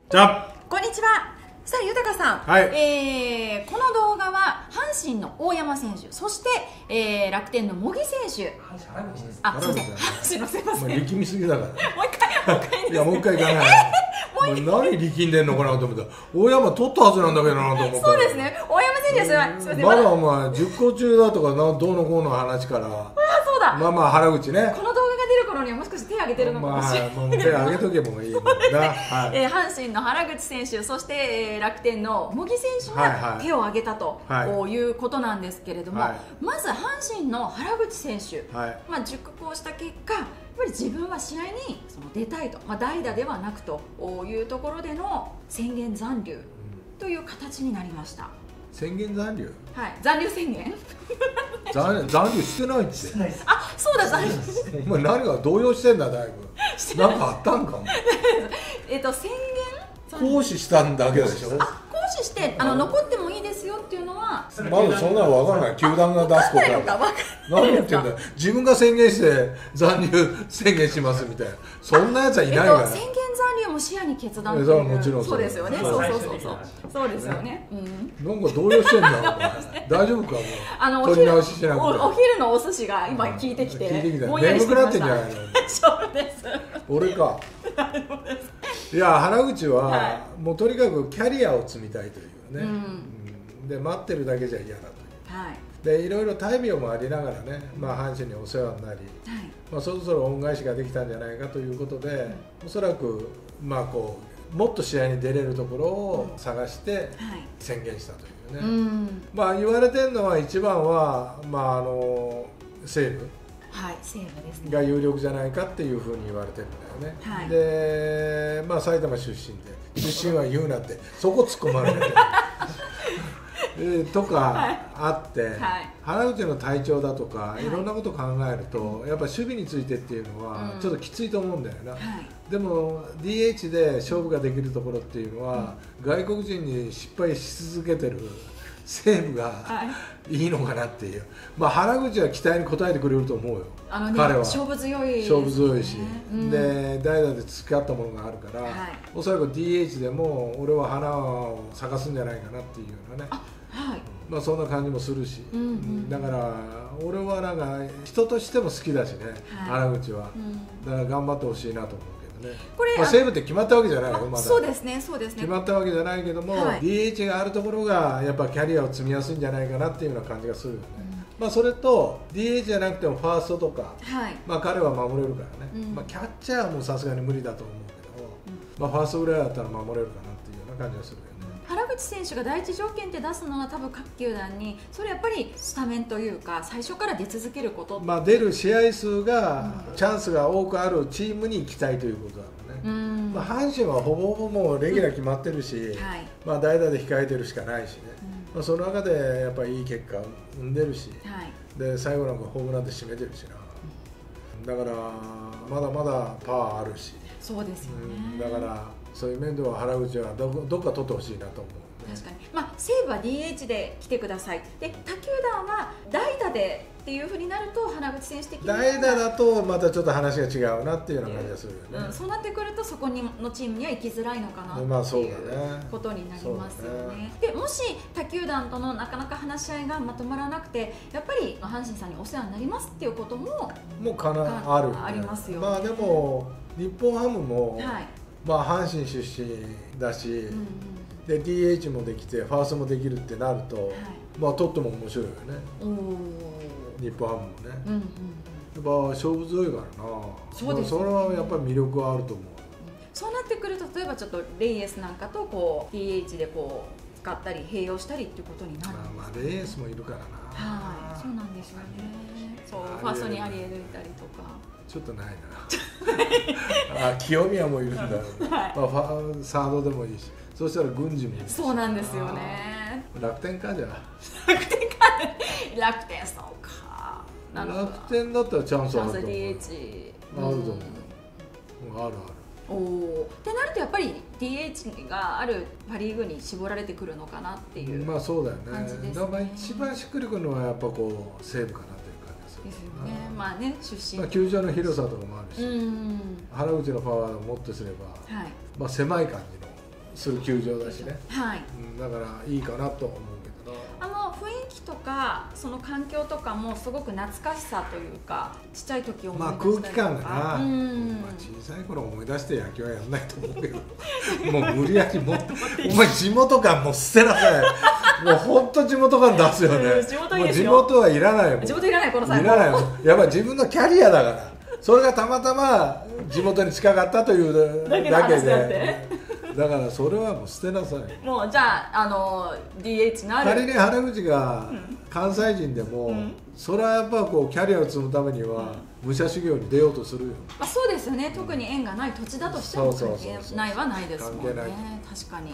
じゃこんにちは。さあ、豊さん、 はいこの動画は阪神の大山選手、そして、楽天の茂木選手。あ、すみません。阪神のすみません。 力みすぎだからもう一回いやもう一回いかない何力んでんのかなと思ったら大山取ったはずなんだけどなと思ったらそうですね。大山選手はすみません。 まだお前10個中だとかどうのこうの話からそうだ。 まあ原口ねこの動画が出る頃にはもしかして手を挙げてるのかもしれない。 もう手挙げとけばいいもんな、 阪神の原口選手、そして、楽天の茂木選手が手を挙げたと、いうことなんですけれども、まず阪神の原口選手、熟考した結果、やっぱり自分は試合に出たいと、代打ではなくというところでの宣言残留という形になりました。 宣言残留、 はい、残留宣言残留してないって。 あ、そうだ、残留お前何が動揺してんだだいぶなんかあったんかも宣言行使したんだけでしょ。 行使して残ってもいいですよっていうのはまだそんなの分からない。球団が出すことは何言ってんだよ。自分が宣言して残留宣言しますみたいな、そんなやつはいないから、 宣言残留も視野に決断っていう。もちろんそうですよね。そうですよね。 なんか動揺してんだよ大丈夫か。もう取り直ししなくてお昼のお寿司が今聞いてきて眠くなってんじゃないの。 そうです。 俺か。いや原口はもうとにかくキャリアを積みたいというね、で待ってるだけじゃ嫌だという、でいろいろ大病もありながらね、阪神にお世話になり、そろそろ恩返しができたんじゃないかということで、おそらくこうもっと試合に出れるところを探して宣言したというね、言われてるのは一番は、西武が有力じゃないかっていうふうに言われてるんだよね、で、埼玉出身で、出身は言うなってそこ突っ込まれてとかあって、原口の体調だとかいろんなことを考えると、やっぱ守備についてっていうのはちょっときついと思うんだよな、でも DH で勝負ができるところっていうのは、外国人に失敗し続けてる西武がいいのかなっていう、原口は期待に応えてくれると思うよ。彼は勝負強いし、で代打で付き合ったものがあるから、おそらく DH でも俺は花を咲かすんじゃないかなっていうようなね、そんな感じもするし、だから俺はなんか人としても好きだしね、原口は、だから頑張ってほしいなと思う。西武って決まったわけじゃないよ、まだ。そうですね、決まったわけじゃないけども、DH があるところがやっぱキャリアを積みやすいんじゃないかなっていうような感じがするよね。それと DH じゃなくてもファーストとか、彼は守れるからね、キャッチャーはもうさすがに無理だと思うけど、ファーストぐらいだったら守れるかなっていうような感じがするよね。 原口選手が第一条件って出すのは多分各球団にそれやっぱりスタメンというか最初から出続けること、 出る試合数が、チャンスが多くあるチームに行きたいということだろうね。阪神はほぼほぼもうレギュラー決まってるし、代打で控えてるしかないしね、その中でやっぱりいい結果を生んでるし、で最後なんかホームランで締めてるしな、だからまだまだパワーあるし、 そうですよね、 だからそういう面では原口はどっか取ってほしいなと思う。 確かに、西武は DH で来てください、で他球団は代打でっていうふうになると原口選手的に代打だとまたちょっと話が違うなっていうような感じがするよね、 そうなってくるとそこのチームには行きづらいのかなっていうことになりますよね。でもし他球団とのなかなか話し合いがまとまらなくて、やっぱり阪神さんにお世話になりますっていうこともありますよね。 でも日本ハムも、阪神出身だし、で DH もできてファーストもできるってなると、取っても面白いよね、日本ハムもね、やっぱ勝負強いからな、それはやっぱり魅力はあると思う。 そうなってくると、例えばちょっとレイエスなんかとこう DH でこう使ったり併用したりっていうことになるんですか。 レイエスもいるからな。 そうなんですよね。そうファーストにアリエルいたりとかちょっとないな清宮もいるんだろうね、サードでもいいし、そしたら郡司もいいし。 そうなんですよね。 楽天か、じゃあ楽天、そうか、 楽天だったらチャンスあると思う。 DH あると思う。ある。 ってなるとやっぱり DH があるパ・リーグに絞られてくるのかなっていう感じですね。 そうだよね。だから一番しっくりくるのはやっぱこう西武かなっていう感じですよね。出身、 球場の広さとかもあるし、原口のパワーをもっとすれば、狭い感じのする球場だしね、 はい、 だからいいかなと思うけどな。 雰囲気とかその環境とかもすごく懐かしさというか、ちっちゃい時を思い出したりとか、 空気感がな、小さい頃思い出して野球はやんないと思うけどもう無理やりもお前地元感も捨てなさいもう本当地元感出すよねもう地元はいらないもん、 地元いらないこの際いらないもんやっぱり自分のキャリアだから、それがたまたま地元に近かったというだけでだからそれはもう捨てなさい。 もうじゃあDH のある仮に原口が関西人でも、それはやっぱこうキャリアを積むためには武者修行に出ようとするよ。 そうですよね、特に縁がない土地だとしても関係ないはないですもんね。確かに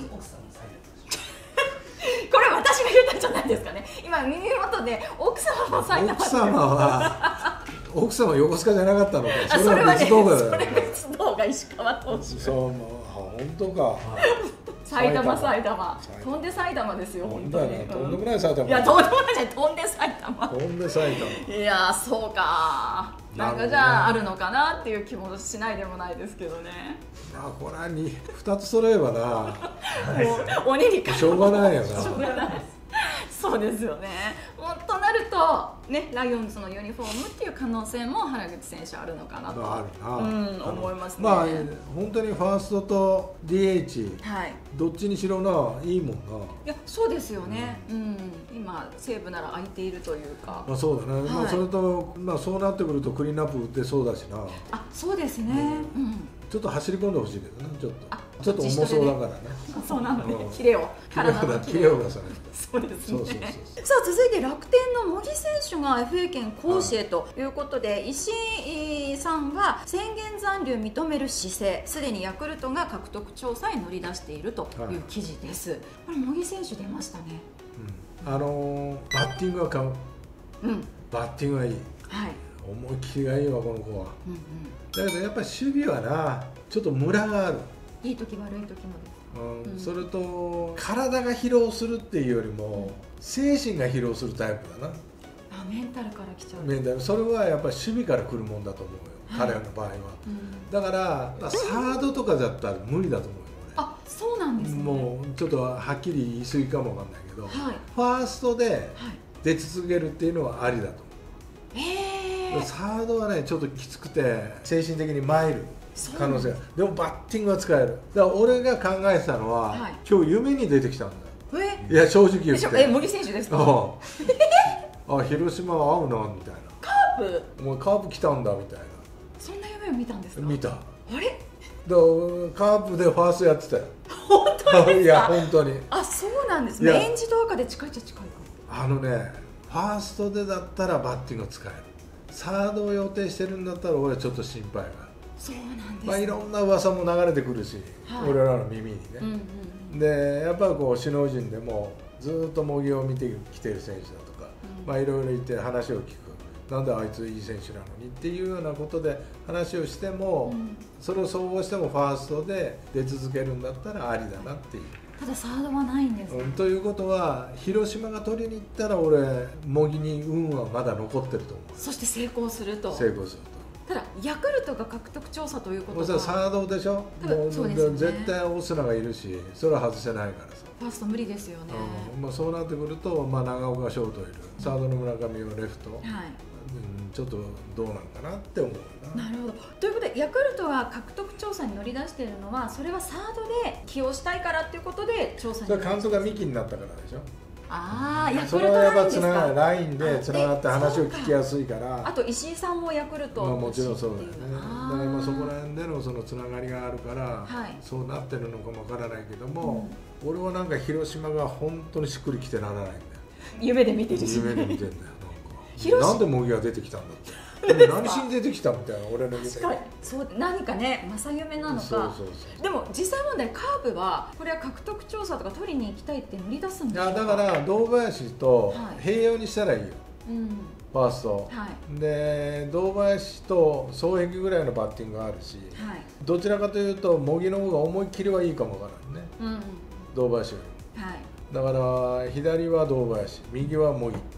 これ私が言ったんじゃないですかね。今耳元で奥様も埼玉奥様横須賀じゃなかったのか。それは別動画だよ。 それ別動画石川投手。 そう本当か。 埼玉飛んで埼玉ですよ本当に。 とんでもない埼玉。 いやとんでもないじゃん、飛んで埼玉。 飛んで埼玉。 いやそうか。なんかじゃああるのかなっていう気もしないでもないですけどね。 これは2つ揃えばな。 鬼にしょうがないよな。 しょうがない。そうですよね。となるとね、ライオンズのユニフォームっていう可能性も原口選手あるのかなと、思いますね。 本当にファーストと DH、どっちにしろないいもんな。 いやそうですよね。今西武なら空いているというか。 そうだね。それとそうなってくるとクリーンアップ打ってそうだしな。 そうですね。 ちょっと走り込んでほしいけどね、ちょっと重そうだからね。 そうなのね、キレを体のキレを出さない。 そうですね。さあ続いて楽天の茂木選手が FA 権行使へということで、石井さんは宣言残留認める姿勢、すでにヤクルトが獲得調査へ乗り出しているという記事です。これ茂木選手出ましたね。 バッティングは買う。バッティングはいい。思い切りがいいわこの子は。だけどやっぱり守備はな、ちょっとムラがある。 いい時悪い時もです。それと体が疲労するっていうよりも精神が疲労するタイプだな。 メンタルから来ちゃう。 メンタル、それはやっぱり守備から来るもんだと思うよ、彼の場合は。だからサードとかだったら無理だと思うよ。 そうなんですね。 もうちょっとはっきり言い過ぎかもわかんないけど、ファーストで出続けるっていうのはありだと思う。サードはねちょっときつくて精神的に参る可能性。でもバッティングは使える。だから俺が考えてたのは、今日夢に出てきたんだよ。いや正直言って。 茂木選手ですか？ 広島は合うなみたいな。 カープ？ もうカープ来たんだみたいな。 そんな夢を見たんですか？ 見た。 あれ？ カープでファーストやってたよ。 本当ですか？ いや本当に。 そうなんです。メンジと赤で近いっちゃ近いか。 ファーストでだったらバッティング使える。サードを予定してるんだったら俺はちょっと心配がある。 そうなんです。 いろんな噂も流れてくるし、俺らの耳にね。でやっぱりこう首脳陣でもずっと茂木を見てきてる選手だとか、いろいろいて話を聞く。なんであいついい選手なのにっていうようなことで話をしても、それを総合してもファーストで出続けるんだったらありだなっていう。 ただサードはないんですね。 ということは広島が取りに行ったら俺茂木に運はまだ残ってると思う。 そして成功すると。ただヤクルトが獲得調査ということはサードでしょ。 そうですよね。 絶対オスナがいるし、それは外せないからさ。 ファースト無理ですよね。 そうなってくると、長岡がショートいる、サードの村上はレフト、ちょっとどうなんかなって思うな。 なるほど。ということでヤクルトが獲得調査に乗り出しているのは、それはサードで起用したいからっていうことで調査に乗り出している。 それ監督がミキになったからでしょ。 それはやっぱつながるラインでつながって話を聞きやすいから。 あと石井さんもヤクルトもちろんそうだよね。だからそこら辺でのそのつながりがあるから、そうなってるのかもわからないけども、俺はなんか広島が本当にしっくりきてならないんだよ。 夢で見てるし。 夢で見てんだよ。なんで茂木が出てきたんだって。何しに出てきたみたいな俺の夢。 そう何かね正夢なのか。でも実際問題カープはこれは獲得調査とか取りに行きたいって乗り出すんですか。 だから堂林と併用にしたらいいよ。ファースト。で堂林と双璧ぐらいのバッティングがあるし、どちらかというと茂木の方が思いっきりはいいかもわからんね。堂林より。だから左は堂林、右は茂木っていう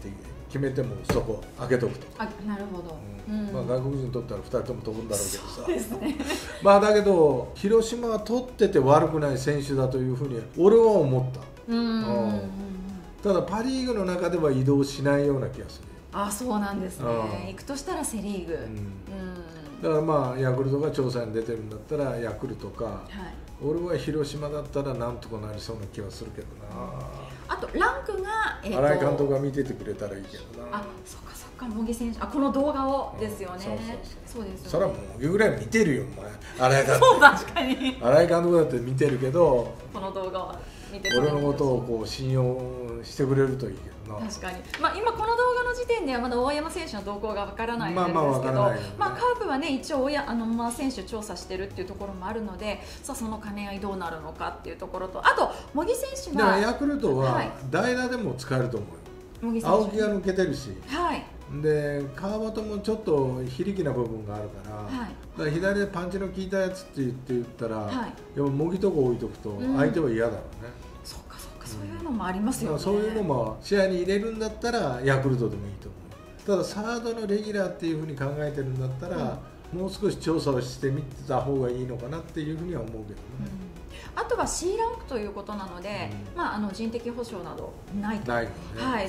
決めてもそこ開けとくと。 あ、なるほど。 まあ外国人にとったら2人とも飛ぶんだろうけどさ。 そうですね。 まあだけど広島は取ってて悪くない選手だというふうに俺は思った。ただパ・リーグの中では移動しないような気がする。 あ、そうなんですね。行くとしたらセ・リーグ。 だからまあヤクルトが調査に出てるんだったらヤクルトか、はい、俺は広島だったらなんとかなりそうな気はするけどな。 あとランクが、 新井監督が見ててくれたらいいけどな。 あ、そっかそっか、茂木選手、この動画をですよね。そうですよね。 それは茂木ぐらい見てるよお前。新井監督。 そう、確かに。 新井監督だって見てるけど、 この動画は見て俺のことをこう信用してくれるといいけど。 確かに、まあ、今この動画の時点ではまだ大山選手の動向がわからないんですけど、まあカープはね一応選手調査してるっていうところもあるので、さあその兼ね合いどうなるのかっていうところと、あと茂木選手がヤクルトは代打でも使えると思うよ。青木が抜けてるし、はい、で川端もちょっと非力な部分があるから、はい、だから左でパンチの効いたやつって言ったら、はい、やっぱ茂木とこ置いとくと相手は嫌だろうね。 そういうのもありますよね。 そういうのも試合に入れるんだったらヤクルトでもいいと思う。ただサードのレギュラーっていうふうに考えてるんだったら、もう少し調査をしてみた方がいいのかなっていうふうには思うけどね。 あとは C ランクということなので、まあ人的保障などないと、はい、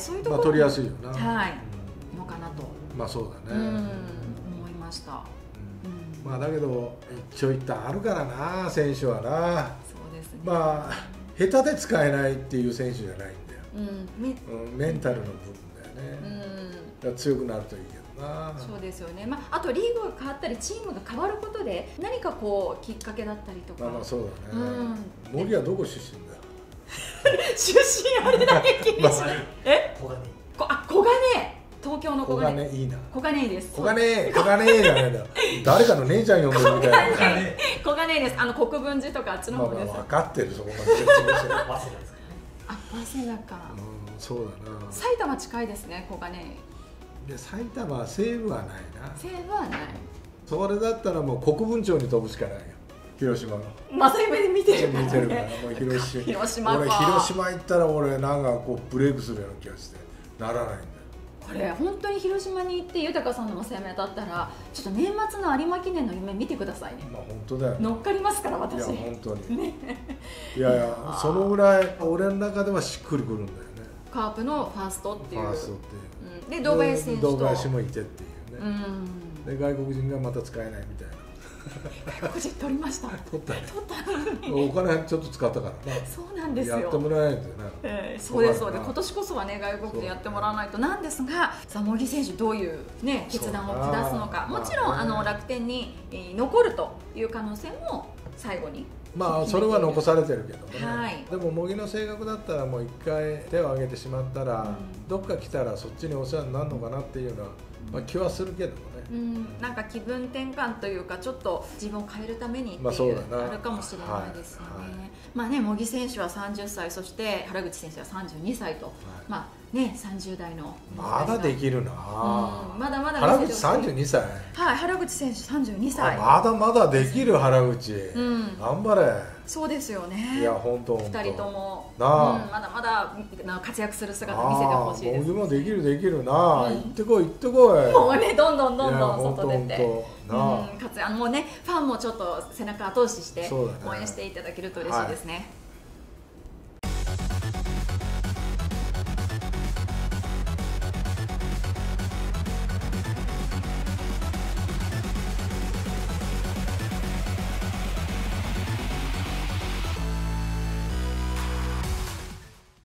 そういうところ取りやすいよな。 はい、のかなと。 まあそうだね。 思いました。 まあだけど一応一旦あるからな、選手はな。 そうですね。 まあ下手で使えないっていう選手じゃないんだよ。メンタルの部分だよね。だから強くなるといいけどな。そうですよね。まああとリーグが変わったりチームが変わることで何かこうきっかけだったりとか。 まあそうだね。森はどこ出身だよ。 出身あれだけ気にしない。小金。東京の小金。 いいな。 小金です。 小金じゃないんだよ。誰かの姉ちゃん呼んでるみたいな。 小金です。国分寺とかあっちの方です。 分かってる、そこまで説明してる。 早稲田か。 そうだな。 埼玉近いですね、小金。 で埼玉は西部はないな。 西部はない。 それだったらもう国分町に飛ぶしかないよ。広島の。 まさに目で見てるからね。 見てるから、もう広島。俺広島行ったら俺なんかこうブレイクするような気がしてならないんだよ。 これ本当に広島に行って豊さんの生命当たったらちょっと年末の有馬記念の夢見てくださいね。 まあ本当だよ、ね。 乗っかりますから私。 いや本当に。ね、いやいやそのぐらい俺の中ではしっくりくるんだよね。 カープのファーストっていう。 ファーストっていう。 で堂林選手と。 堂林もいてっていうね。で外国人がまた使えないみたいな。 外国人取りました。 取ったね。お金ちょっと使ったからな。 そうなんですよ。 やってもらえないとね。 そうですそうです。今年こそはね外国人やってもらわないとなんですが、さあ茂木選手どういうね決断を下すのか。もちろん楽天に残るという可能性も最後に。 まあそれは残されてるけどもね、はい、でも茂木の性格だったらもう一回手を挙げてしまったら、どっか来たらそっちにお世話になるのかなっていうのは、まあ、気はするけどもね。 なんか気分転換というかちょっと自分を変えるためにっていうあるかもしれないですよね。まあね茂木選手は30歳そして原口選手は32歳と、まあね30代のまだできるな。 まだまだ原口32歳。 はい、原口選手32歳。 まだまだできる原口。頑張れ。 そうですよね。 いや本当。 2人ともまだまだ活躍する姿見せてほしいです。 茂木もできるな。行ってこい行ってこい。 もうねどんどん外出て。もうねファンもちょっと背中後押しして応援していただけると嬉しいですね。